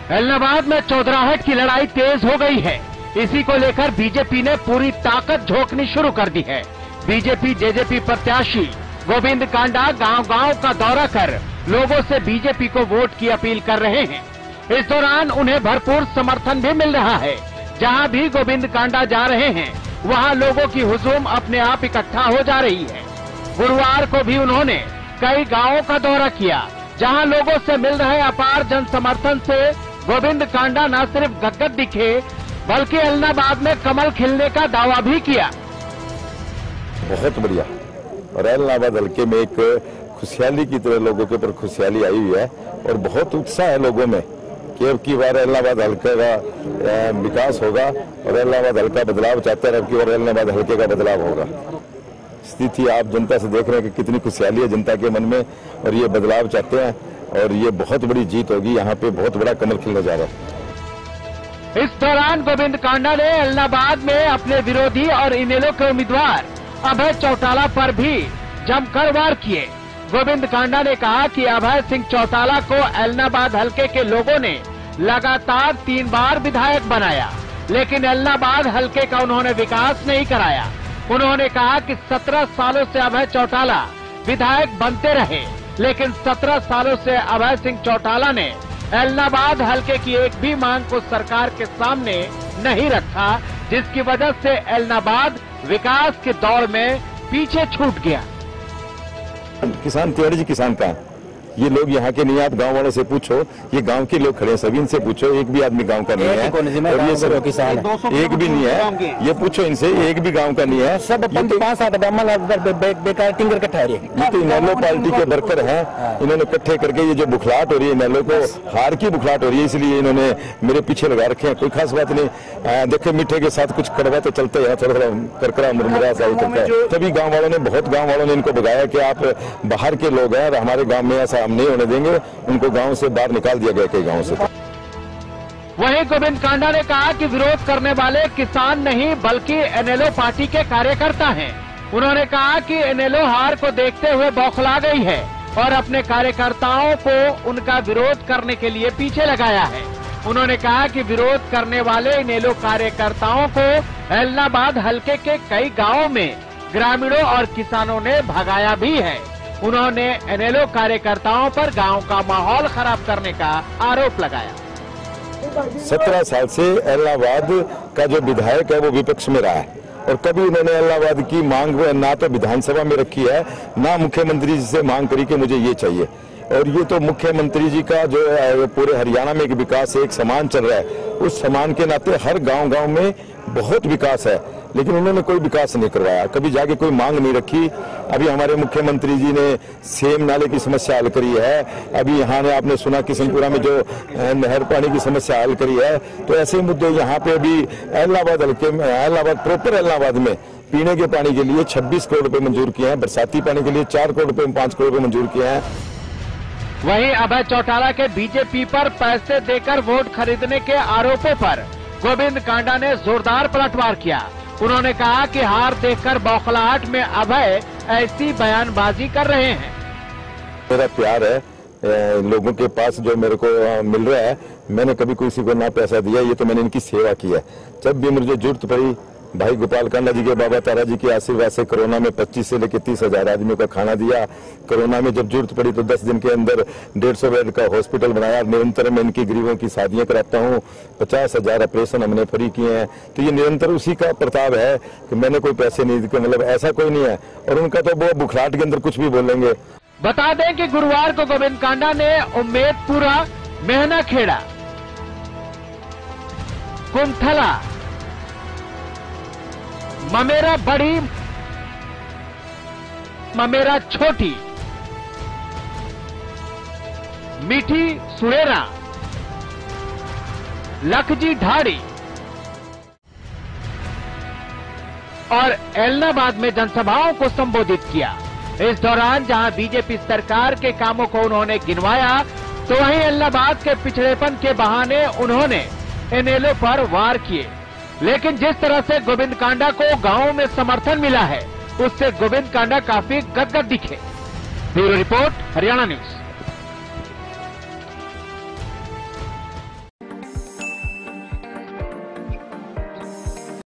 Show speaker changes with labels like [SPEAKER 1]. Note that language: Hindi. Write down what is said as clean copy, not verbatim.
[SPEAKER 1] एलनाबाद में चौधराहट की लड़ाई तेज हो गई है। इसी को लेकर बीजेपी ने पूरी ताकत झोंकनी शुरू कर दी है। बीजेपी जेजेपी प्रत्याशी गोविंद कांडा गांव-गांव का दौरा कर लोगों से बीजेपी को वोट की अपील कर रहे हैं। इस दौरान उन्हें भरपूर समर्थन भी मिल रहा है। जहां भी गोविंद कांडा जा रहे हैं वहां लोगों की हुजूम अपने आप इकट्ठा हो जा रही है। गुरुवार को भी उन्होंने कई गांवों का दौरा किया, जहां लोगों से मिल रहे अपार जन समर्थन से गोविंद कांडा न सिर्फ गदगद दिखे बल्कि एलनाबाद में कमल खिलने का दावा भी किया।
[SPEAKER 2] बहुत बढ़िया। और एलनाबाद हल्के में एक खुशहाली की तरह लोगों के ऊपर खुशहाली आई हुई है और बहुत उत्साह है लोगों में कि अब की बार एलनाबाद हल्के का विकास होगा और एलनाबाद हल्का बदलाव चाहते हैं। अब की बार एलनाबाद हल्के का बदलाव होगा। स्थिति आप जनता से देख रहे हैं कि कितनी खुशहाली है जनता के मन में और ये बदलाव चाहते हैं और ये बहुत बड़ी जीत होगी। यहाँ पे बहुत बड़ा कमल खिलने जा रहा है।
[SPEAKER 1] इस दौरान गोविंद कांडा ने एलनाबाद में अपने विरोधी और इनेलो के उम्मीदवार अभय चौटाला पर भी जमकर वार किए। गोविंद कांडा ने कहा कि अभय सिंह चौटाला को एलनाबाद हल्के के लोगों ने लगातार 3 बार विधायक बनाया, लेकिन एलनाबाद हल्के का उन्होंने विकास नहीं कराया। उन्होंने कहा कि 17 सालों से अभय चौटाला विधायक बनते रहे, लेकिन 17 सालों से अभय सिंह चौटाला ने एलनाबाद हल्के की एक भी मांग को सरकार के सामने नहीं रखा, जिसकी वजह से एलनाबाद विकास के दौर में पीछे छूट गया।
[SPEAKER 2] किसान तिवारी जी किसान का ये लोग यहाँ के नहीं। आप गांव वालों से पूछो, ये गांव के लोग खड़े हैं, सभी इनसे पूछो, एक भी आदमी गांव का नहीं है और ये सब किसान एक भी नहीं है। ये पूछो इनसे, एक भी गांव का नहीं है। सब 5-7 बेकार टिंगर इकट्ठा है। ये तो इनेलो पार्टी के वर्कर हैं, इन्होंने इकट्ठे करके ये जो बुखलाहट हो रही है इनेलो को हार की बुखलाहट हो रही है, इसलिए इन्होंने मेरे पीछे लगा रखे हैं। कोई खास बात नहीं। देखिए मीठे के साथ कुछ कड़वा तो चलते है, थोड़ा थोड़ा करकरा मुरमुरा सा चलता है। तभी गाँव वालों ने बहुत गाँव वालों ने इनको भगाया कि आप बाहर के लोग हैं, हमारे गाँव में ऐसा हम नहीं होने देंगे। उनको गांव से बाहर निकाल दिया गया कई गांव से।
[SPEAKER 1] वहीं गोविंद कांडा ने कहा कि विरोध करने वाले किसान नहीं बल्कि एनएलओ पार्टी के कार्यकर्ता हैं। उन्होंने कहा कि एनएलओ हार को देखते हुए बौखला गई है और अपने कार्यकर्ताओं को उनका विरोध करने के लिए पीछे लगाया है। उन्होंने कहा कि विरोध करने वाले एनएलओ कार्यकर्ताओं को एलनाबाद हल्के के कई गाँवों में ग्रामीणों और किसानों ने भगाया भी है। उन्होंने एनएलओ कार्यकर्ताओं पर गांव का माहौल खराब करने का आरोप लगाया।
[SPEAKER 2] 17 साल से एलनाबाद का जो विधायक है वो विपक्ष में रहा है और कभी उन्होंने एलनाबाद की मांग ना तो विधानसभा में रखी है ना मुख्यमंत्री जी से मांग करी कि मुझे ये चाहिए। और ये तो मुख्यमंत्री जी का जो पूरे हरियाणा में एक विकास एक समान चल रहा है, उस समान के नाते हर गांव-गांव में बहुत विकास है, लेकिन उन्होंने कोई विकास नहीं करवाया, कभी जाके कोई मांग नहीं रखी। अभी हमारे मुख्यमंत्री जी ने सेम नाले की समस्या हल करी है। अभी यहाँ ने आपने सुना किशनपुरा में जो नहर पानी की समस्या हल करी है। तो ऐसे मुद्दे यहाँ पे अभी एलनाबाद हल्के में, एलनाबाद प्रॉपर एलनाबाद में पीने के पानी के लिए 26 करोड़ रुपए मंजूर किए हैं, बरसाती पानी के लिए 4 करोड़ रुपए 5 करोड़ रुपए मंजूर किए हैं।
[SPEAKER 1] वहीं अभय चौटाला के बीजेपी पर पैसे देकर वोट खरीदने के आरोपों पर गोविंद कांडा ने जोरदार पलटवार किया। उन्होंने कहा कि हार देखकर बौखलाहट में अभय ऐसी बयानबाजी कर रहे हैं।
[SPEAKER 2] मेरा प्यार है लोगों के पास जो मेरे को मिल रहा है, मैंने कभी किसी को ना पैसा दिया, ये तो मैंने इनकी सेवा की है। जब भी मुझे जरूरत पड़ी भाई गोपाल कांडा जी के बाबा तारा जी के आशीर्वाद से कोरोना में 25 से लेकर 30,000 आदमियों का खाना दिया। कोरोना में जब जरूरत पड़ी तो 10 दिन के अंदर 150 बेड का हॉस्पिटल बनाया। निरंतर मैं इनकी गरीबों की शादियां कराता हूं। 50,000 ऑपरेशन हमने फ्री किए हैं। तो ये निरंतर उसी का प्रताप है कि मैंने कोई पैसे नहीं दिए, मतलब ऐसा कोई नहीं है। और उनका तो वो बुखलाहट के अंदर कुछ भी बोलेंगे।
[SPEAKER 1] बता दें कि गुरुवार को गोविंद कांडा ने उम्मेदपुरा, मेहना खेड़ा, कुंथला, ममेरा बड़ी, ममेरा छोटी, मीठी सुरेरा, लखजी ढाड़ी और एलनाबाद में जनसभाओं को संबोधित किया। इस दौरान जहां बीजेपी सरकार के कामों को उन्होंने गिनवाया, तो वहीं एलनाबाद के पिछड़ेपन के बहाने उन्होंने एनएलओ पर वार किए। लेकिन जिस तरह से गोविंद कांडा को गांवों में समर्थन मिला है, उससे गोविंद कांडा काफी गदगद दिखे। Bureau report, Haryana news.